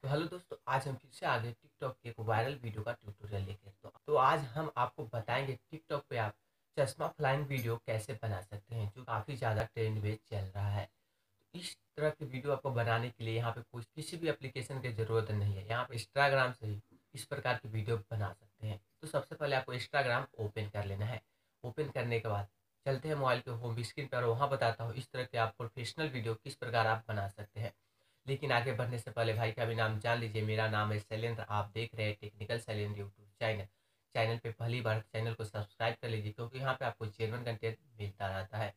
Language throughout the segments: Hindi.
तो हेलो दोस्तों, आज हम फिर से आ गए टिकटॉक के एक वायरल वीडियो का ट्यूटोरियल लेकर। तो आज हम आपको बताएंगे टिकटॉक पे आप चश्मा फ्लाइंग वीडियो कैसे बना सकते हैं, जो काफ़ी ज़्यादा ट्रेंड में चल रहा है। तो इस तरह की वीडियो आपको बनाने के लिए यहाँ पे कुछ किसी भी एप्लीकेशन की ज़रूरत नहीं है। यहाँ पे इंस्टाग्राम से ही इस प्रकार की वीडियो बना सकते हैं। तो सबसे पहले आपको इंस्टाग्राम ओपन कर लेना है। ओपन करने के बाद चलते हैं मोबाइल के होम स्क्रीन पर, वहाँ बताता हूँ इस तरह के आप प्रोफेशनल वीडियो किस प्रकार आप बना सकते हैं। लेकिन आगे बढ़ने से पहले भाई का भी नाम जान लीजिए। मेरा नाम है शैलेंद्र, आप देख रहे हैं technical Shailendra YouTube channel. Channel पे पहली बार चैनल को सब्सक्राइब कर लीजिए, क्योंकि यहाँ पे आपको जेन्युइन कंटेंट मिलता रहता है।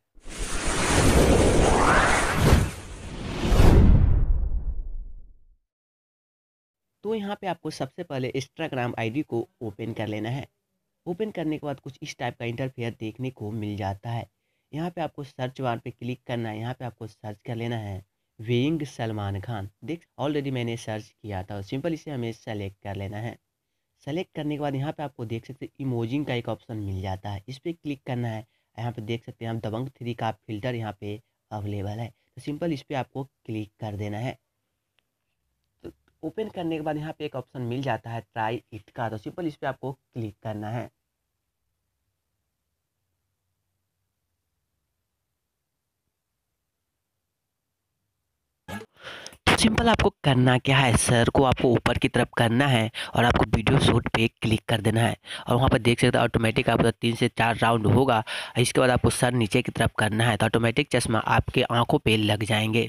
तो यहाँ पे आपको सबसे पहले इंस्टाग्राम आईडी को ओपन कर लेना है। ओपन करने के बाद कुछ इस टाइप का इंटरफेयर देखने को मिल जाता है। यहाँ पे आपको सर्च बार पे क्लिक करना है। यहाँ पे आपको सर्च कर लेना है वेइंग सलमान खान। देख ऑलरेडी मैंने सर्च किया था, सिंपल इसे हमें सेलेक्ट कर लेना है। सेलेक्ट करने के बाद यहाँ पे आपको देख सकते हैं इमोजिंग का एक ऑप्शन मिल जाता है, इस पर क्लिक करना है। यहाँ पे देख सकते हैं हम दबंग 3 का फिल्टर यहाँ पे अवेलेबल है, तो सिंपल इस पर आपको क्लिक कर देना है। तो ओपन करने के बाद यहाँ पे एक ऑप्शन मिल जाता है ट्राई इट का, तो सिंपल इस पर आपको क्लिक करना है। तो सिंपल आपको करना क्या है, सर को आपको ऊपर की तरफ करना है और आपको वीडियो शूट पे क्लिक कर देना है। और वहाँ पर देख सकते हैं ऑटोमेटिक आपका 3 से 4 राउंड होगा। इसके बाद आपको सर नीचे की तरफ करना है, तो ऑटोमेटिक चश्मा आपके आंखों पे लग जाएंगे।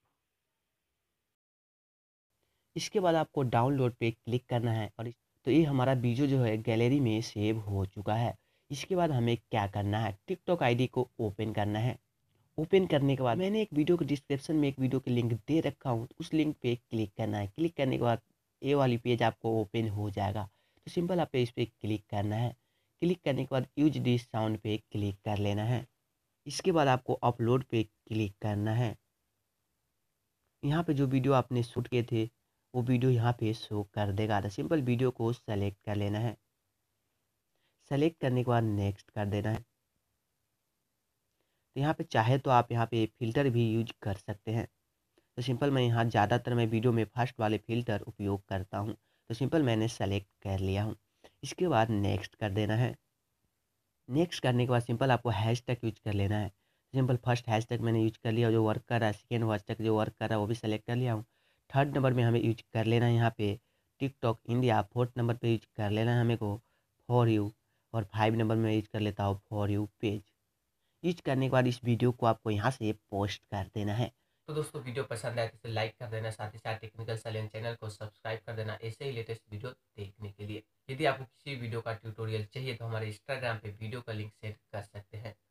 इसके बाद आपको डाउनलोड पे क्लिक करना है और तो ये हमारा वीडियो जो है गैलरी में सेव हो चुका है। इसके बाद हमें क्या करना है, टिकटॉक आईडी को ओपन करना है। ओपन करने के बाद मैंने एक वीडियो के डिस्क्रिप्शन में एक वीडियो की लिंक दे रखा हूँ, उस लिंक पे क्लिक करना है। क्लिक करने के बाद ये वाली पेज आपको ओपन हो जाएगा। तो सिंपल आप इस पर क्लिक करना है। क्लिक करने के बाद यूज दिस साउंड पे क्लिक कर लेना है। इसके बाद आपको अपलोड पे क्लिक करना है। यहाँ पे जो वीडियो आपने शूट किए थे वो वीडियो यहाँ पे शो कर देगा। तो सिंपल वीडियो को सेलेक्ट कर लेना है। सेलेक्ट करने के बाद नेक्स्ट कर देना है। तो यहाँ पे चाहे तो आप यहाँ पे फ़िल्टर भी यूज कर सकते हैं। तो सिंपल मैं यहाँ ज़्यादातर मैं वीडियो में फर्स्ट वाले फ़िल्टर उपयोग करता हूँ, तो सिंपल मैंने सेलेक्ट कर लिया हूँ। इसके बाद नेक्स्ट कर देना है। नेक्स्ट करने के बाद सिंपल आपको हैशटैग यूज कर लेना है। सिंपल फर्स्ट हैशटैग मैंने यूज कर लिया, जो वर्क कर रहा है। सेकेंड हैशटैग जो वर्क कर रहा है वो भी सेलेक्ट कर लिया हूँ। थर्ड नंबर में हमें यूज कर लेना है यहाँ पे टिकटॉक इंडिया। फोर्थ नंबर पे यूज कर लेना है हमें को फॉर यू। और 5 नंबर में यूज कर लेता हूँ फॉर यू पेज। यूज करने के बाद इस वीडियो को आपको यहाँ से पोस्ट कर देना है। तो दोस्तों, वीडियो पसंद आए तो इसे लाइक कर देना, साथ ही साथ टेक्निकल शैलेंद्र चैनल को सब्सक्राइब कर देना ऐसे ही लेटेस्ट वीडियो देखने के लिए। यदि आपको किसी वीडियो का ट्यूटोरियल चाहिए तो हमारे इंस्टाग्राम पे वीडियो का लिंक शेयर कर सकते हैं।